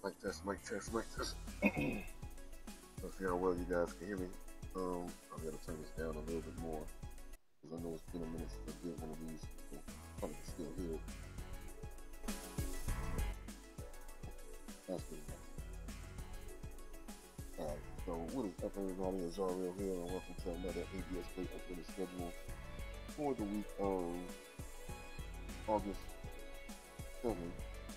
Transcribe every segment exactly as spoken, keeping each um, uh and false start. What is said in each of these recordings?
Mic test, mic test, mic test. Let's see how well you guys can hear me. Um, I'm gonna turn this down a little bit more because I know it's been a minute since I did one of these. So probably can still hear it. That's good enough. Alright, so what is up, everybody? It's Jarrell here, and welcome to another A B S Play Updated schedule for the week of August seventh,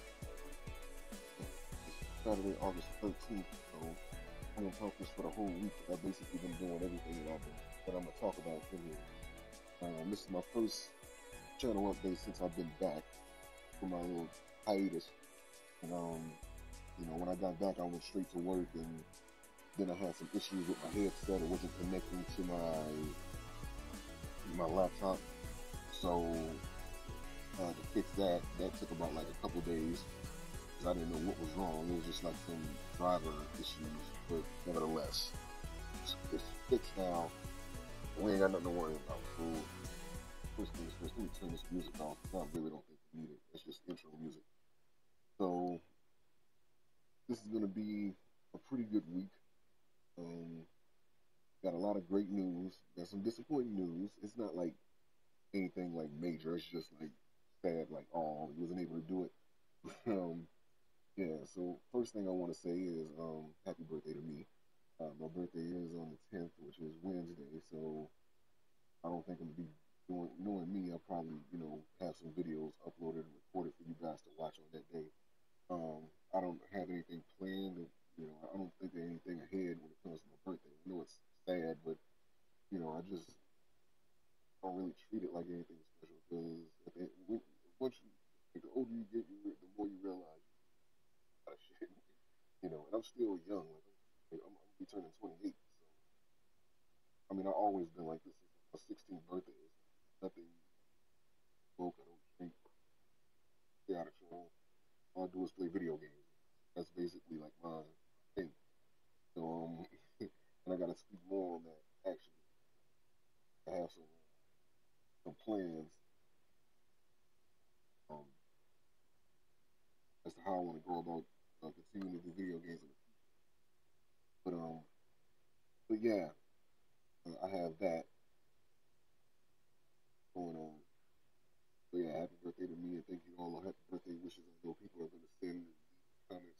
Saturday, August thirteenth. So I'm gonna focus for the whole week. I've basically been doing everything that I've been that I'm gonna talk about in here. Um, this is my first channel update since I've been back from my little hiatus. And um, you know, when I got back, I went straight to work, and then I had some issues with my headset. It wasn't connecting to my my laptop, so I had to fix that. That took about like a couple days because I didn't know what was wrong. It was just like some driver issues, but nevertheless, it's, it's fixed now. We ain't got nothing to worry about. So first things first, let me turn this music off. I really don't think we need it. It's just intro music. So this is gonna be a pretty good week. Um, got a lot of great news. Got some disappointing news. It's not like anything like major. It's just like sad, like oh, he wasn't able to do it. um, yeah. So first thing I want to say is um, happy birthday to me. Uh, my birthday is on the tenth, which is Wednesday. So I don't think I'm gonna be doing. Knowing me, I'll probably you know have some videos uploaded and recorded for you guys to watch on that day. Um, I don't have anything planned. You know, I don't think there's anything ahead when it comes to my birthday. I know it's sad, but you know, I just don't really treat it like anything special because once you, like, the older you get, you the more you realize you got shit. You know, and I'm still young. Like I'm, I'm, I'm gonna be turning twenty-eight. So I mean, I've always been like this. Since my sixteenth birthday. It's nothing broke. I don't drink, stay out of trouble. All I do is play video games. That's basically like my thing. So um, and I gotta speak more on that. Actually, I have some some plans um as to how I want to go about uh, continuing to do video games in the future. But um, but yeah, uh, I have that going on. So yeah, happy birthday to me, and thank you all. Happy birthday wishes. I know people are gonna send and leave comments.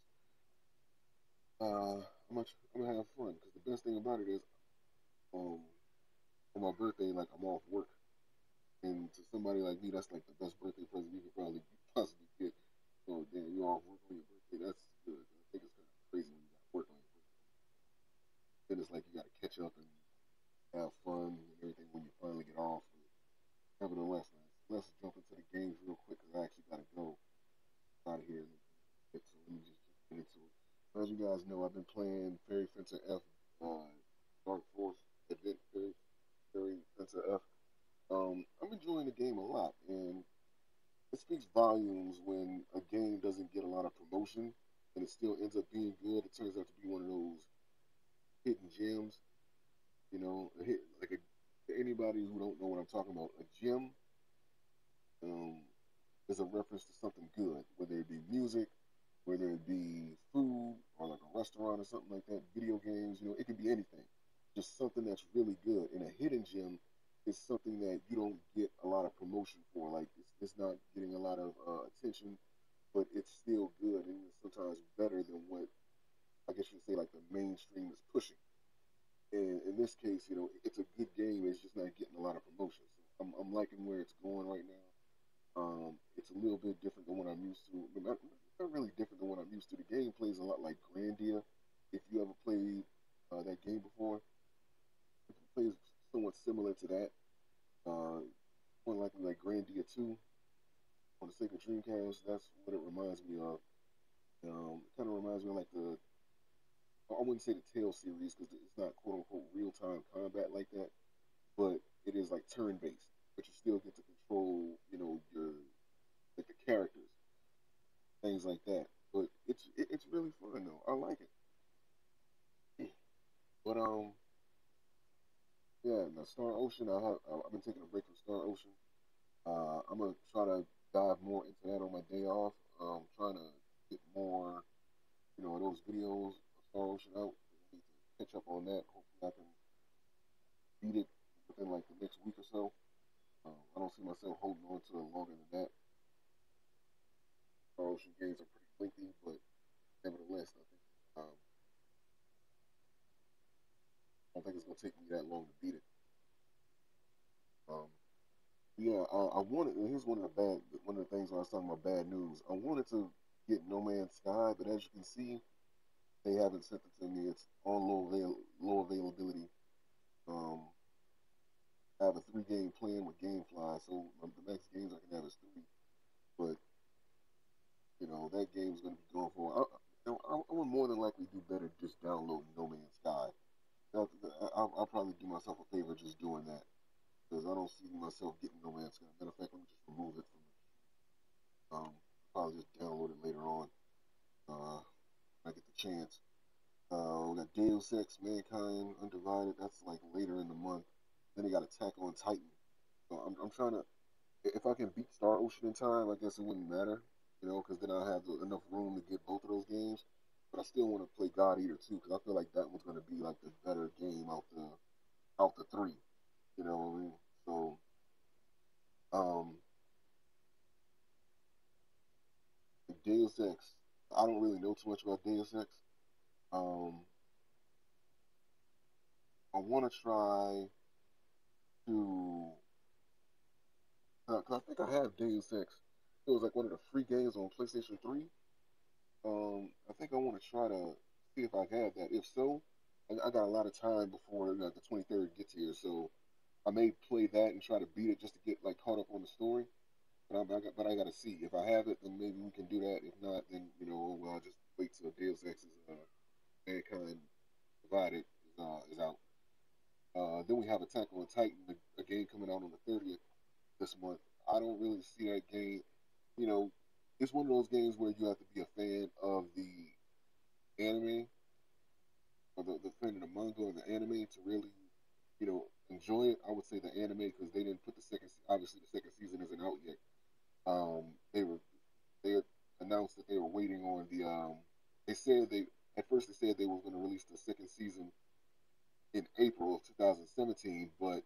Uh, I'm gonna I'm gonna have fun because the best thing about it is um on my birthday, like I'm off work, and to somebody like me, that's like the best birthday present you could probably possibly get. So damn, you off work on your birthday. That's good. I think it's kind of crazy when you got work on your birthday. Then it's like you got to catch up and have fun and everything when you finally get off. But nevertheless, man, so let's jump into the games real quick because I actually got to go out of here. So let me just get into it. As you guys know, I've been playing Fairy Fencer F, uh, Dark Force Advent Fairy, Fairy Fencer F. Um, I'm enjoying the game a lot, and it speaks volumes when a game doesn't get a lot of promotion and it still ends up being good. It turns out to be one of those hidden gems, you know, a hit, like a, anybody who don't know what I'm talking about. A gem um, is a reference to something good, whether it be music, whether it be food or like a restaurant or something like that, video games, you know, it can be anything. Just something that's really good. And a hidden gem is something that you don't get a lot of promotion for. Like it's, it's not getting a lot of uh, attention, but it's still good and it's sometimes better than what I guess you could say like the mainstream is pushing. And in this case, you know, it's a good game. It's just not getting a lot of promotion. So I'm, I'm liking where it's going right now. Um, it's a little bit different than what I'm used to. I mean, not, not really different than what I'm used to. The game plays a lot like Grandia. If you ever played uh, that game before, it plays somewhat similar to that. Uh, More likely like Grandia two on the Sega Dreamcast. That's what it reminds me of. Um, it kind of reminds me of like the I wouldn't say the Tale series because it's not quote unquote real time combat like that, but it is like turn based. But you still get to control, you know, your like the characters, things like that. But it's it, it's really fun though. I like it. But um, yeah. Now Star Ocean, I have I've been taking a break from Star Ocean. Uh, I'm gonna try to dive more into that on my day off. Um, trying to get more, you videos of Star Ocean out. I need to catch up on that. Hopefully, I can beat it within like the next week or so. Um, I don't see myself holding on to it longer than that. Star Ocean games are pretty lengthy, but nevertheless, I think um, I don't think it's gonna take me that long to beat it. Um, yeah, I, I wanted. And here's one of the bad, one of the things when I was talking about bad news. I wanted to get No Man's Sky, but as you can see, they haven't sent it to me. It's on low avail, low availability. Um, I have a three game plan with GameFly, so um, the next games I can have is three. But you know that game's going to be going for. I, you know, I, I would more than likely do better just downloading No Man's Sky. I'll, I'll, I'll probably do myself a favor just doing that because I don't see myself getting No Man's Sky. Matter of fact, let me just remove it from. Um, probably just download it later on. Uh, when I get the chance. Uh, we got Deus Ex, Mankind, Undivided. That's like later in the month. Then they got Attack on Titan. So I'm, I'm trying to. If I can beat Star Ocean in time, I guess it wouldn't matter, you know, because then I have enough room to get both of those games. But I still want to play God Eater too, because I feel like that one's going to be like the better game out the out the three. You know what I mean? So, um, Deus Ex. I don't really know too much about Deus Ex. Um, I want to try to. Uh, cause I think I have Deus Ex. It was like one of the free games on PlayStation three. Um, I think I want to try to see if I have that. If so, I, I got a lot of time before you know, the twenty-third gets here, so I may play that and try to beat it just to get like caught up on the story. But I, I got, but I got to see if I have it, then maybe we can do that. If not, then you know, oh, well, I'll just wait till Deus Ex is uh, Mankind Divided is, uh, is out. Uh, then we have Attack on Titan, a, a game coming out on the thirtieth this month. I don't really see that game. You know, it's one of those games where you have to be a fan of the anime or the, the fan of the manga or the anime to really, you know, enjoy it. I would say the anime because they didn't put the second. Obviously, the second season isn't out yet. Um, they were they had announced that they were waiting on the. Um, they said they at first they said they were going to release the second season in April of two thousand seventeen, but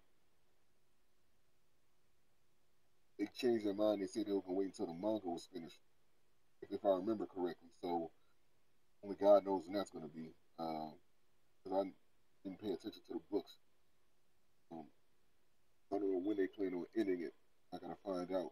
they changed their mind. They said they were going to wait until the manga was finished, if, if I remember correctly. So only God knows when that's going to be. Because um, I didn't pay attention to the books. Um, I don't know when they plan on ending it. I gotta find out.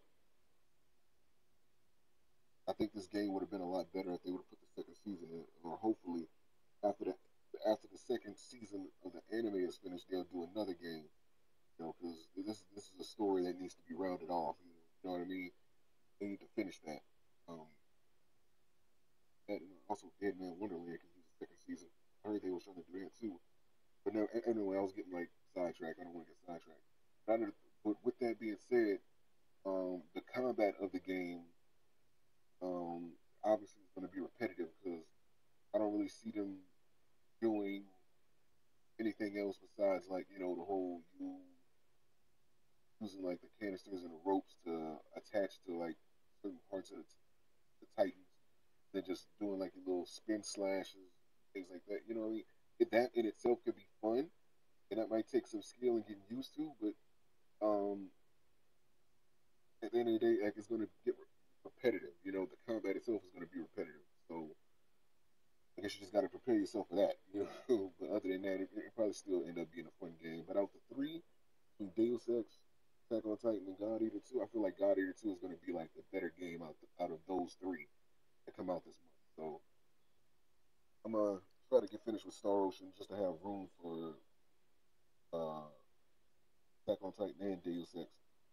I think this game would have been a lot better if they would have put the second season in, or hopefully after the after the second season of the anime is finished, they'll do another game. You know, because this this is a story that needs to be rounded off. You know, you know what I mean? They need to finish that. Um, that and also Dead Man Wonderland can use a second season. I heard they were trying to do that too. But no, anyway, I was getting like sidetracked. I don't want to get sidetracked. But, but with that being said, um, the combat of the game um, obviously is going to be repetitive because I don't really see them doing anything else besides like you know the whole you using like the canisters and the ropes to attach to like certain parts of the, the Titans, then just doing like little spin slashes, things like that. You know what I mean? It, that in itself could be fun, and that might take some skill and getting used to, but um, at the end of the day, like it's going to get repetitive. You know, the combat itself is going to be repetitive. So I guess you just got to prepare yourself for that. You know, but other than that, it, it probably still end up being a fun game. But out the three, between Deus Ex, Attack on Titan, and God Eater two, I feel like God Eater two is going to be like the better game out the, out of those three that come out this month. So I'm gonna try to get finished with Star Ocean just to have room for uh, Attack on Titan and Deus Ex.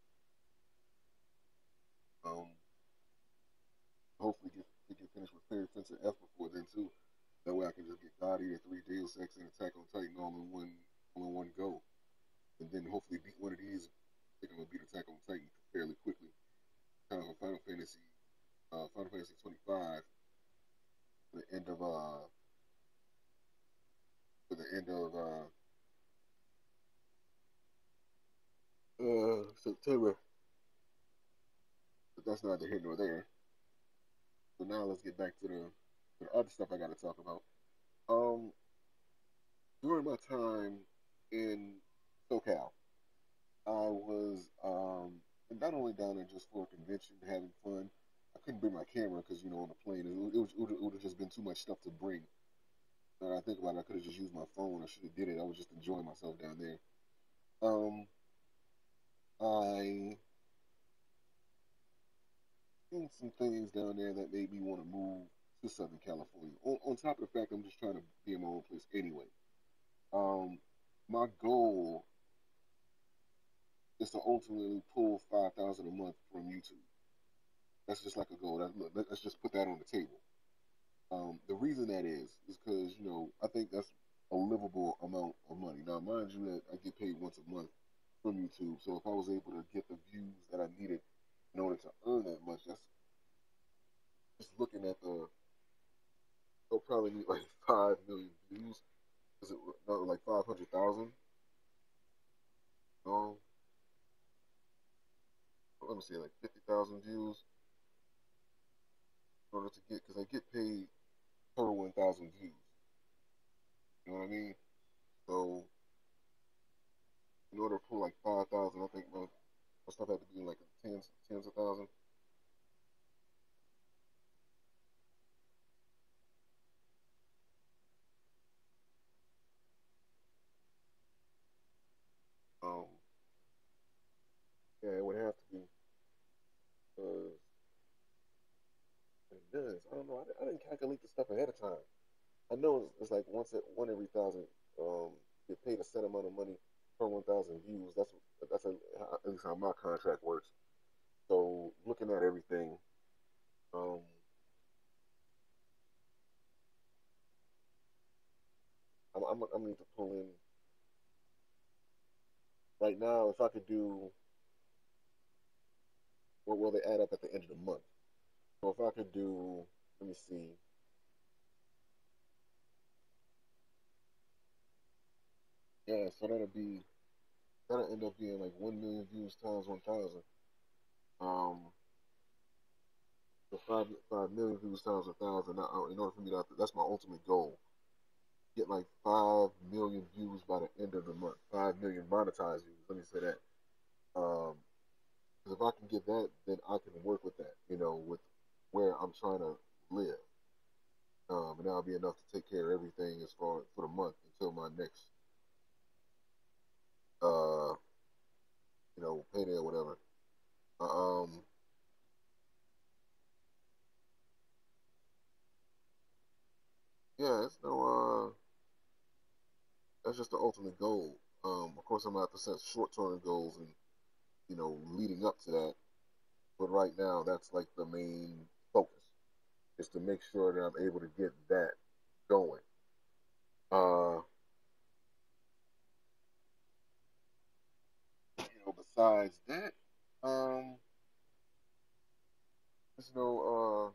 Um, hopefully get get finished with Fairy Fencer F before then too. That way I can just get God Eater three, Deus Ex, and Attack on Titan all in one all in one go, and then hopefully beat one of these. I think I'm gonna beat Attack on Titan fairly quickly. Kind of a Final Fantasy, uh, Final Fantasy twenty-five for the end of uh for the end of uh uh September. But that's neither here nor there. So now let's get back to the the other stuff I got to talk about. Um, During my time in SoCal, I was um, not only down there just for a convention, having fun. I couldn't bring my camera because you know on the plane it, it, was, it would have just been too much stuff to bring. Now that I think about it, I could have just used my phone. I should have did it. I was just enjoying myself down there. Um, I seen some things down there that made me want to move to Southern California. On, on top of the fact I'm just trying to be in my own place anyway. Um, my goal is to ultimately pull five thousand a month from YouTube. That's just like a goal. That, look, let's just put that on the table. Um, the reason that is is because you know I think that's a livable amount of money. Now, mind you, that I get paid once a month from YouTube, so if I was able to get the views that I needed in order to earn that much, that's just looking at the. They'll probably need like five million views. Is it no, like five hundred thousand? No, let me see, like fifty thousand views in order to get because I get paid per one thousand views. You know what I mean? So in order to pull like five thousand, I think my, my stuff had to be like tens, tens of thousands. Um, yeah, it would have to be because it does. I don't know. I, I didn't calculate the stuff ahead of time. I know it's, it's like once at one every thousand. Um, get paid a set amount of money per one thousand views. That's that's a, at least how my contract works. So looking at everything, um, I'm, I'm I'm need to pull in right now. If I could do what will they add up at the end of the month? So if I could do, let me see. Yeah, so that'll be that'll end up being like one million views times one thousand. Um, so five five million views times a thousand. Uh, in order for me to, that's my ultimate goal. Get like five million views by the end of the month. Five million monetized views. Let me say that. Um, because if I can get that, then I can work with that. You know, with where I'm trying to live. Um, and that'll be enough to take care of everything as far for the month until my next, uh, you know, payday or whatever. Uh, um, yeah, it's no, uh, that's just the ultimate goal. Um, of course, I'm gonna have to set short-term goals and you know leading up to that. But right now, that's like the main focus is to make sure that I'm able to get that going. Uh, you know, besides that, um, there's no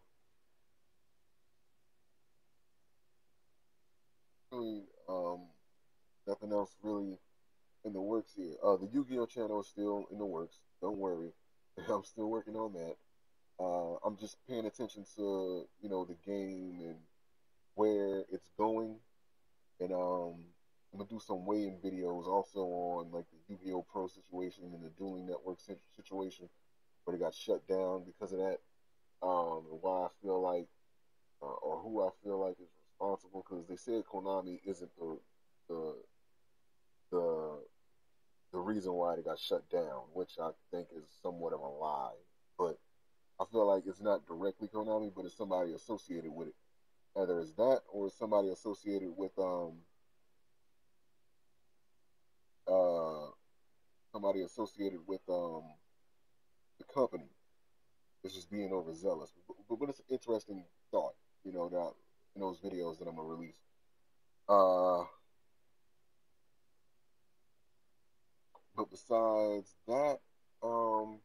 uh really um nothing else really in the works here. Uh, the Yu-Gi-Oh channel is still in the works. Don't worry, I'm still working on that. Uh, I'm just paying attention to you know the game and where it's going, and um, I'm gonna do some weigh-in videos also on like the Yu-Gi-Oh Pro situation and the Dueling Network situation where they got shut down because of that. Um, and why I feel like uh, or who I feel like is responsible because they said Konami isn't the the the the reason why they got shut down, which I think is somewhat of a lie. But I feel like it's not directly Konami, but it's somebody associated with it. Either it's that or it's somebody associated with um uh somebody associated with um the company. It's just being overzealous. But, but, but it's an interesting thought, you know, that in those videos that I'm gonna release. Uh, but besides that, um,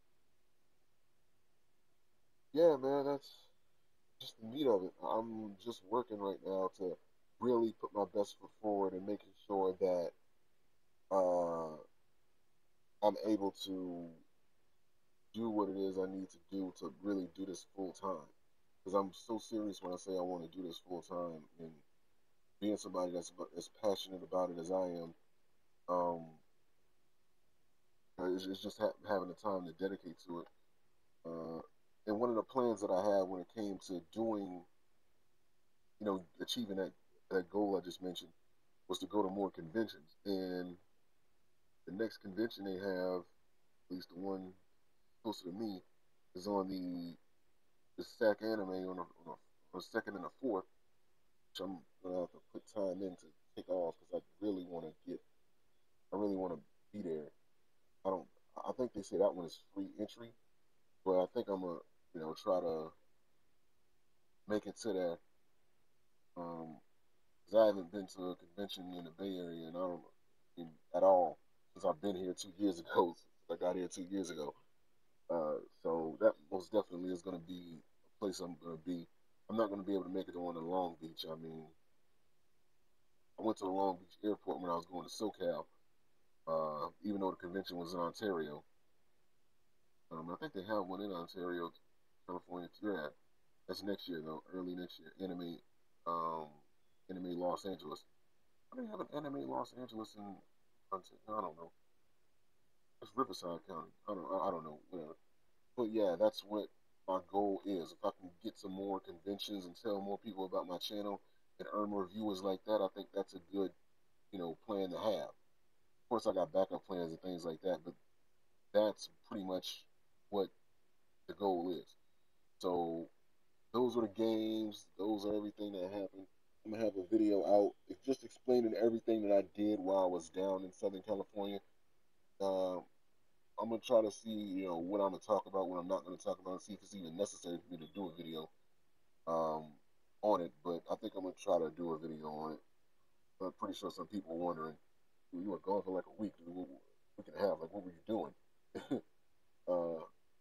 yeah, man, that's just the meat of it. I'm just working right now to really put my best foot forward and making sure that uh, I'm able to do what it is I need to do to really do this full time. because I'm so serious when I say I want to do this full time, and being somebody that's as passionate about it as I am, um, it's, it's just ha- having the time to dedicate to it. Uh, and one of the plans that I had when it came to doing, you know, achieving that that goal I just mentioned was to go to more conventions. And the next convention they have, at least the one closer to me, is on the the S A C anime on the, on the, on the second and the fourth, which I'm gonna have to put time in to take off because I really want to get, I really want to be there. I don't, I think they say that one is free entry, but I think I'm gonna, you know, try to make it to that. Um, because I haven't been to a convention in the Bay Area, and I don't, in, at all since I've been here two years ago. Since I got here two years ago. Uh, so that most definitely is going to be a place I'm going to be. I'm not going to be able to make it on the Long Beach. I mean, I went to the Long Beach airport when I was going to SoCal, uh, even though the convention was in Ontario. Um, I think they have one in Ontario, California. Yeah, that's next year though, early next year. Anime, um, Anime Los Angeles. I think they have an Anime Los Angeles in Ontario. I don't know. It's Riverside County. I don't. I don't know. Whatever. But yeah, that's what my goal is. If I can get some more conventions and tell more people about my channel and earn more viewers like that, I think that's a good, you know, plan to have. Of course, I got backup plans and things like that, but that's pretty much what the goal is. So those are the games. Those are everything that happened. I'm gonna have a video out. It's just explaining everything that I did while I was down in Southern California. Uh, I'm gonna try to see, you know, what I'm gonna talk about, what I'm not gonna talk about, and see if it's even necessary for me to do a video um, on it. But I think I'm gonna try to do a video on it. I'm pretty sure some people are wondering, you were gone for like a week. What we can have, like, what were you doing? uh,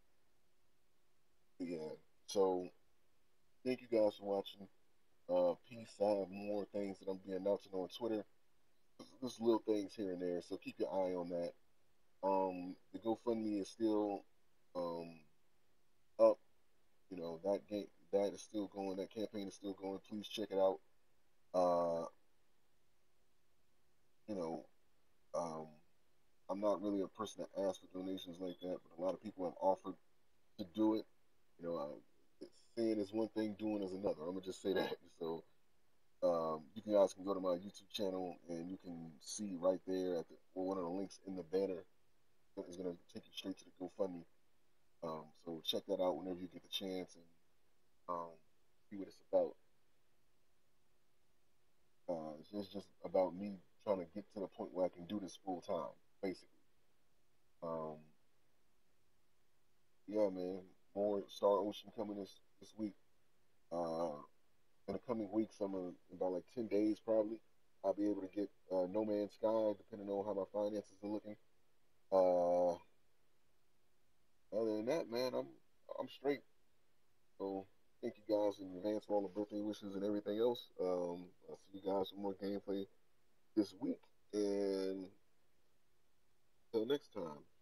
yeah. So thank you guys for watching. Uh, peace. I have more things that I'm be announcing on Twitter. Just little things here and there. So keep your eye on that. Um, the GoFundMe is still um, up. You know, that game that is still going. That campaign is still going. Please check it out. Uh, you know, um, I'm not really a person that asks for donations like that, but a lot of people have offered to do it. You know, uh, saying is one thing, doing is another. I'm gonna just say that. So um, you guys can go to my YouTube channel and you can see right there at the, well, one of the links in the banner is gonna take you straight to the GoFundMe. Um, so check that out whenever you get the chance and um, see what it's about. Uh, it's just, just about me trying to get to the point where I can do this full time, basically. Um, yeah, man. More Star Ocean coming this this week. Uh, in the coming weeks, I'm gonna, in about like ten days probably, I'll be able to get uh, No Man's Sky, depending on how my finances are looking. Uh, other than that, man, I'm I'm straight. So thank you guys in advance for all the birthday wishes and everything else. Um, I'll see you guys for more gameplay this week, and until next time.